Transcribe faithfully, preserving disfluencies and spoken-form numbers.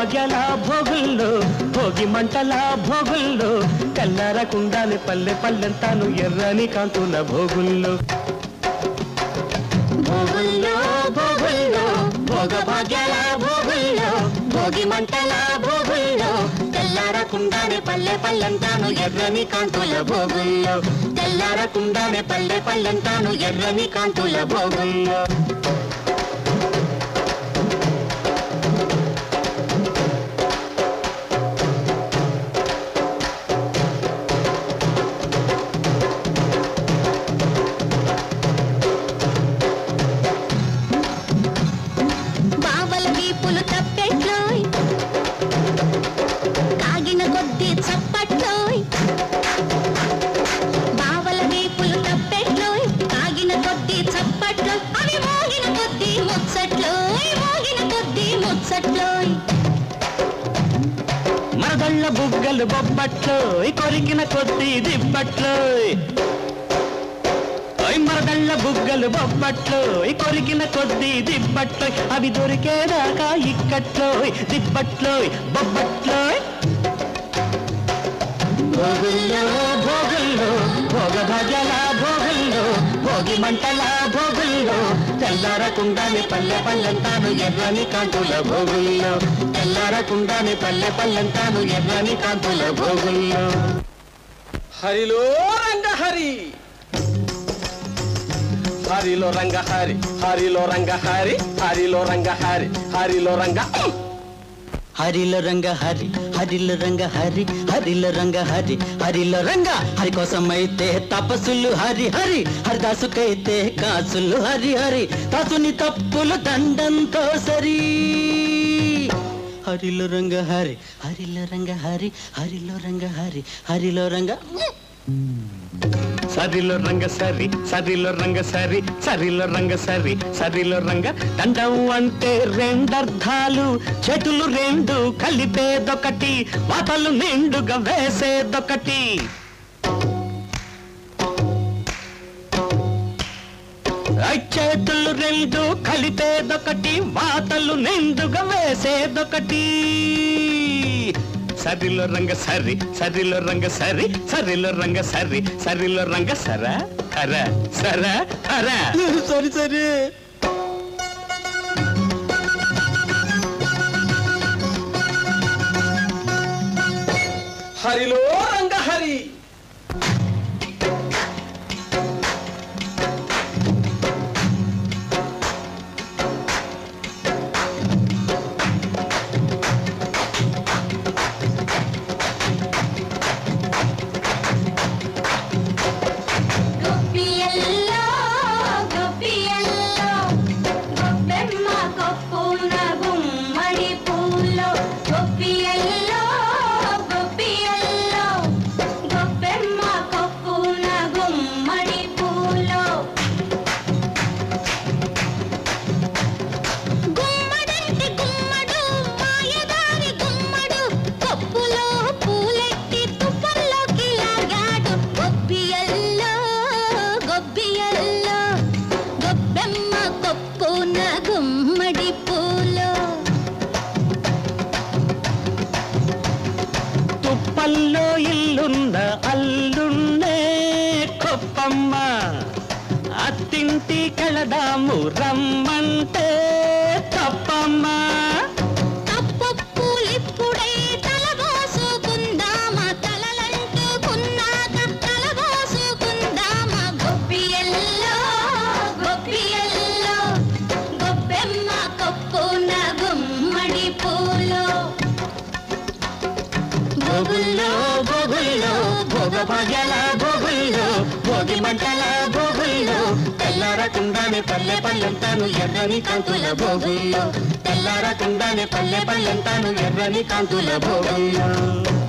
భాగ్యాల భోగుల్లో భోగి మంటల భోగుల్లో తెల్లారకుండానే పల్లె పల్లెంతాను ఎర్రని కాంతుల భోగుల్లో భోగుల్లో భోగుల్లో భోగ భాగ్యాల భోగుల్లో భోగి మంటల భోగుల్లో తెల్లారకుండానే పల్లె పల్లెంతాను ఎర్రని కాంతుల భోగుల్లో తెల్లారకుండానే పల్లె పల్లెంతాను ఎర్రని కాంతుల భోగుల్లో మరదళ్ళ బుగ్గలు బొబ్బట్లో కొరికిన కొద్ది దిబ్బట్లో మరదళ్ళ బుగ్గలు బొబ్బట్లో కొరికిన కొద్ది దిబ్బట్లో అవి దొరికేదాకా ఇక్కట్లో దిబ్బట్లో బొబ్బట్లో భోగుల్లో భోగుల్లో భోగ భాగ్యాల భోగుల్లో భోగి మంటల భోగుల్లో తెల్లారకుండానే పల్లె పల్లెంతాను ఎర్రని కాంతుల భోగుల్లో తెల్లారకుండానే పల్లె పల్లెంతాను ఎర్రని కాంతుల భోగుల్లో హరిలో రంగ హరి హరిలో రంగ హరి హరిలో రంగ హరి హరిలో రంగ హరి హరిలో రంగ హరిలో రంగ హరి హరిలో రంగ హరి హరిలో రంగ హరి హరిలో రంగ హరి కోసమైతే తపస్సులు హరి హరి హరిదాసుకైతే కాసులు హరి హరి దాసుని తప్పులు దండంతో సరి హరిలో రంగ హరి హరిలో రంగ హరి హరిలో రంగ హరి హరిలో రంగ సరిలో రంగ సరి సరిలో రంగ సరి సరిలో రంగ సరి సరిలో రంగ దండం అంటే రెండర్థాలు చేతులు రెండు కలిపేదొకటి వాతలు నిండుగా వేసేదొకటి చేతులు రెండు కలిపేదొకటి వాతలు నిండుగా వేసేదొకటి సరిలో రంగ సరి సరిలో రంగ సరి సరిలో రంగ సరి సరిలో రంగ సర హర సర హర సరి సరి హరిలో రంగ హరి తుప్పల్లో ఇల్లున్న అల్లున్నే కొప్పమ్మ అత్తింటి కళదాము రమ్మంటే తప్పమ్మ భోగుల్లో భోగుల్లో భోగ భాగ్యాల భోగుల్లో భోగి మంటల భోగుల్లో తెల్లారకుండానే పల్లె పల్లెంతాను ఎర్రని కాంతుల భోగుల్లో తెల్లారకుండానే పల్లె పల్లెంతాను ఎర్రని కాంతుల భోగుల్లో